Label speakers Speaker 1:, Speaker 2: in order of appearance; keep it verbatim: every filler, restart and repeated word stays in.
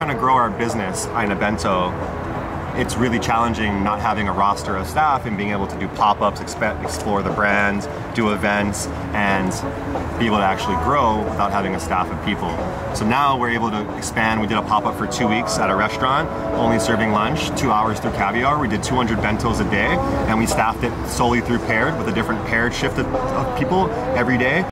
Speaker 1: Trying to grow our business, Aina Bento, it's really challenging not having a roster of staff and being able to do pop-ups, explore the brand, do events, and be able to actually grow without having a staff of people. So now we're able to expand. We did a pop-up for two weeks at a restaurant, only serving lunch, two hours through Caviar. We did two hundred bentos a day, and we staffed it solely through paired with a different paired shift of, of people every day.